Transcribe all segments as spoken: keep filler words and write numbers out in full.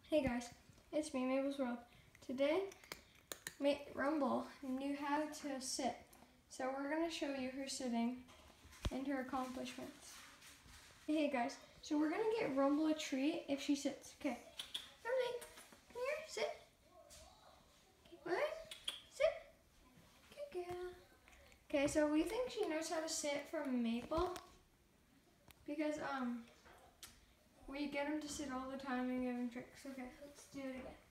Hey guys, it's me, Mabel's World. Today, Ma Rumble knew how to sit, so we're going to show you her sitting and her accomplishments. Hey guys, so we're going to get Rumble a treat if she sits. Okay, Rumble, come here, sit. What? Sit. Good girl. Okay, so we think she knows how to sit from Maple because um. we get him to sit all the time and give him tricks. Okay, let's do it again.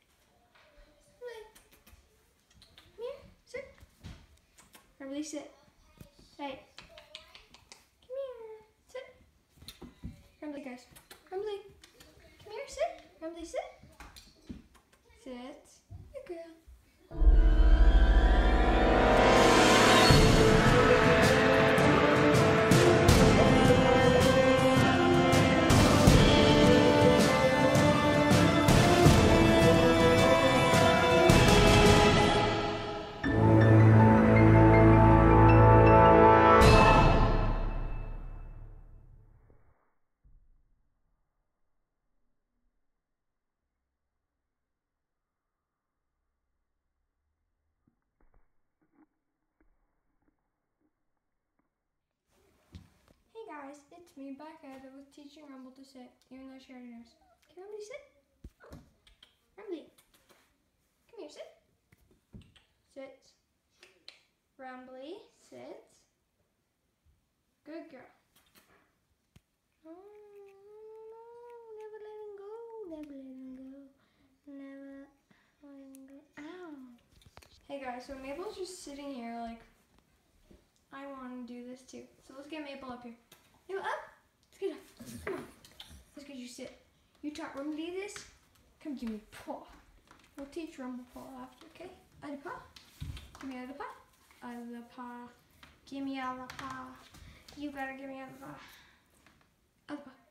Come here, sit. Rumbly, sit. Hey. Come here, sit. Rumbly, guys. Rumbly, come here, sit. Rumbly, sit. Sit. Good girl. Hey guys, it's me back at it with teaching Rumble to sit, even though she already knows. Can Rumbly sit? Rumbly, come here, sit. Sit. Rumbly, sit. Good girl. Oh, never let him go, never let him go, never let him go. Ow. Hey guys, so Mabel's just sitting here like, I want to do this too. So let's get Maple up here. Maple, up! Let's get up. Come on. Let's get you sit. You taught Rumbly this? Come give me paw. We'll teach Rumble paw after, okay? Other paw. Give me other paw. Other paw. Give me other paw. You gotta give me other paw. Other paw.